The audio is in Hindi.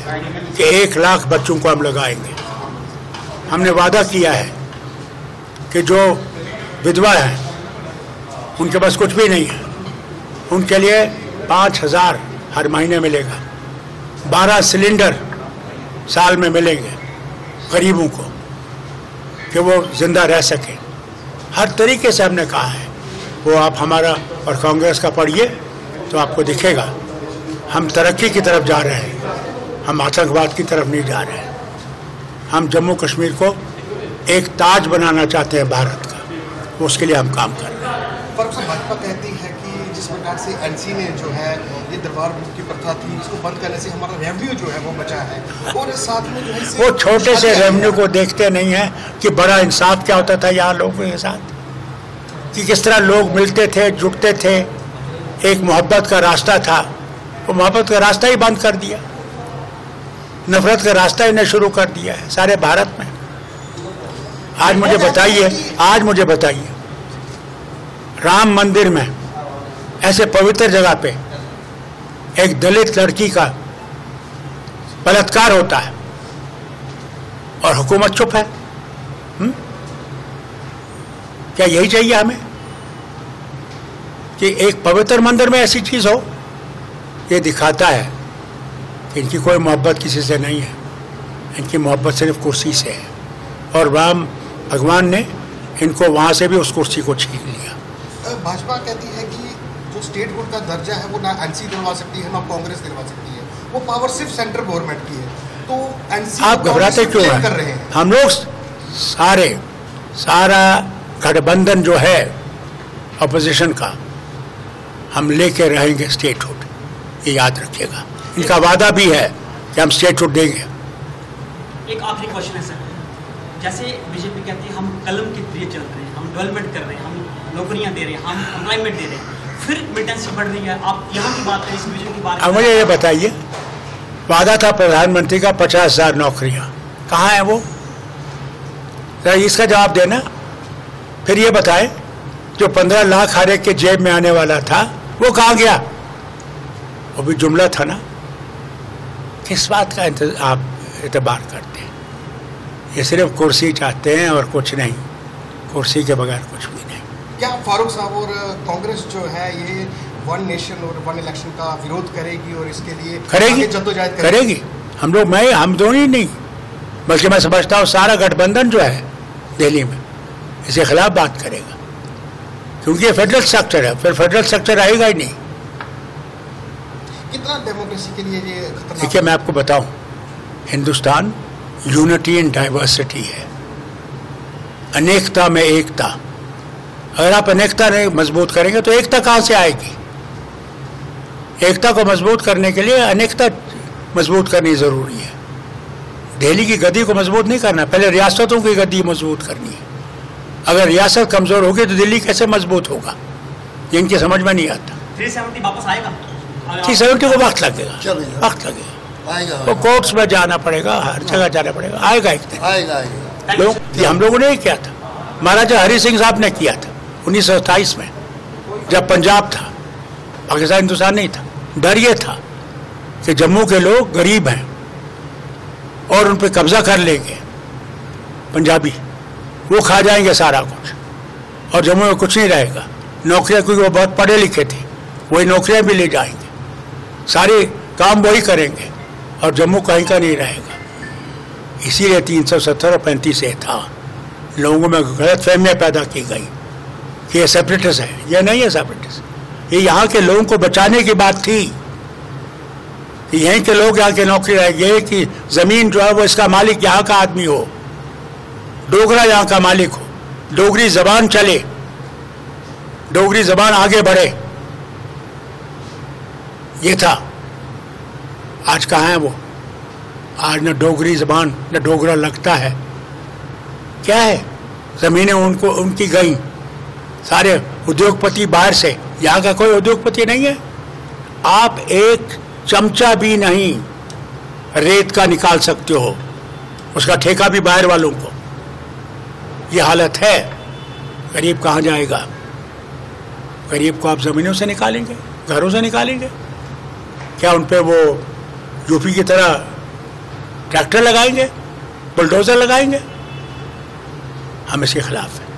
कि 1 लाख बच्चों को हम लगाएंगे। हमने वादा किया है कि जो विधवा हैं उनके पास कुछ भी नहीं है, उनके लिए 5,000 हर महीने मिलेगा, 12 सिलेंडर साल में मिलेंगे गरीबों को कि वो जिंदा रह सकें। हर तरीके से हमने कहा है। वो आप हमारा और कांग्रेस का पढ़िए तो आपको दिखेगा। हम तरक्की की तरफ जा रहे हैं, हम आतंकवाद की तरफ नहीं जा रहे हैं। हम जम्मू कश्मीर को एक ताज बनाना चाहते हैं भारत का, उसके लिए हम काम कर रहे हैं। फारूक साहब, भाजपा कहती है कि जिस प्रकार से एनसी ने जो है ये दरबार की प्रथा थी, इसको बंद करने से हमारा रेवेन्यू जो है वो बचा है, और साथ में जो है वो छोटे से रेवेन्यू को देखते नहीं है कि बड़ा इंसाफ क्या होता था यहाँ लोगों के साथ, कि किस तरह लोग मिलते थे, जुटते थे, एक मोहब्बत का रास्ता था। वो मोहब्बत का रास्ता ही बंद कर दिया, नफरत का रास्ता इन्हें शुरू कर दिया है सारे भारत में। आज मुझे बताइए राम मंदिर में ऐसे पवित्र जगह पे एक दलित लड़की का बलात्कार होता है और हुकूमत चुप है। क्या यही चाहिए हमें कि एक पवित्र मंदिर में ऐसी चीज हो? ये दिखाता है कि इनकी कोई मोहब्बत किसी से नहीं है, इनकी मोहब्बत सिर्फ कुर्सी से है, और राम भगवान ने इनको वहां से भी उस कुर्सी को छीन लिया। भाजपा कहती है कि जो स्टेट बोर्ड का दर्जा है वो ना एनसी दिलवा सकती है ना कांग्रेस दिलवा सकती है, वो पावर सिर्फ सेंट्रल गवर्नमेंट की है। तो एनसी आप घबराते क्यों कर रहे हैं? हम लोग सारा गठबंधन जो है अपोजिशन का, हम लेके रहेंगे स्टेटहुड, ये याद रखिएगा। इनका वादा भी है कि हम स्टेटहुड देंगे। एक आखिरी क्वेश्चन है सर, जैसे बीजेपी कहती है हम कलम के जरिए चल रहे हैं, हम डेवलपमेंट कर रहे हैं, हम नौकरियां दे रहे हैं, हम एम्प्लॉयमेंट दे रहे हैं, फिर मिलिटेंसी बढ़ रही है। आप यहाँ की बात करें, इस विजन की बात। अब मुझे ये बताइए, वादा था प्रधानमंत्री का 50,000 नौकरियां, कहाँ है वो? इसका जवाब देना। फिर ये बताए जो 15 लाख हर एक के जेब में आने वाला था वो कहाँ गया? वो भी जुमला था ना। किस बात का आप एतबार करते हैं? ये सिर्फ कुर्सी चाहते हैं और कुछ नहीं, कुर्सी के बगैर कुछ भी नहीं। क्या फारूक साहब और कांग्रेस जो है ये वन नेशन और वन इलेक्शन का विरोध करेगी और इसके लिए जद्दोजहद करेगी? हम लोग, हम दोनों ही नहीं, बल्कि मैं समझता हूँ सारा गठबंधन जो है दिल्ली में इसके खिलाफ बात करेगा, क्योंकि ये फेडरल स्ट्रक्चर है, फिर फेडरल स्ट्रक्चर आएगा ही नहीं। कितना डेमोक्रेसी के लिए ये खतरनाक? देखिए मैं आपको बताऊं, हिंदुस्तान यूनिटी एंड डाइवर्सिटी है, अनेकता में एकता। अगर आप अनेकता नहीं मजबूत करेंगे तो एकता कहां से आएगी? एकता को मजबूत करने के लिए अनेकता मजबूत करनी जरूरी है। दिल्ली की गद्दी को मजबूत नहीं करना, पहले रियासतों की गद्दी मजबूत करनी है। अगर रियासत कमजोर होगी तो दिल्ली कैसे मजबूत होगा? ये इनकी समझ में नहीं आता। 370 वापस आएगा? 370 को वक्त लगेगा, वक्त लगेगा, तो कोर्ट्स में जाना पड़ेगा, हर जगह जाना पड़ेगा, आएगा एक दिन। लोग, हम लोगों ने ही किया था, महाराजा हरि सिंह साहब ने किया था 1927 में, जब पंजाब था, पाकिस्तान हिंदुस्तान नहीं था। डर ये था कि जम्मू के लोग गरीब हैं और उन पर कब्जा कर लेंगे पंजाबी, वो खा जाएंगे सारा कुछ और जम्मू में कुछ नहीं रहेगा। नौकरियां, क्योंकि वो बहुत पढ़े लिखे थे, वही नौकरियां भी ले जाएंगे, सारे काम वही करेंगे और जम्मू कहीं का नहीं रहेगा। इसीलिए 370 और 35 ए था, लोगों में गलत फहमियाँ पैदा की गई कि ये सेपरेटिस्ट है। ये नहीं है सेपरेटिस्ट, ये यहाँ के लोगों को बचाने की बात थी कि यहीं के लोग यहाँ के नौकरी रहेंगे, कि ज़मीन जो है वो इसका मालिक यहाँ का आदमी हो, डोगरा यहाँ का मालिक हो, डोगरी जबान चले, डोगरी जबान आगे बढ़े, ये था। आज कहाँ है वो? आज न डोगरी जबान न डोगरा लगता है। क्या है? ज़मीनें उनकी गई, सारे उद्योगपति बाहर से, यहाँ का कोई उद्योगपति नहीं है। आप एक चमचा भी नहीं रेत का निकाल सकते हो, उसका ठेका भी बाहर वालों को। ये हालत है। गरीब कहाँ जाएगा? गरीब को आप ज़मीनों से निकालेंगे, घरों से निकालेंगे? क्या उन पे वो यूपी की तरह ट्रैक्टर लगाएंगे, बुलडोजर लगाएंगे, हम इसके खिलाफ हैं।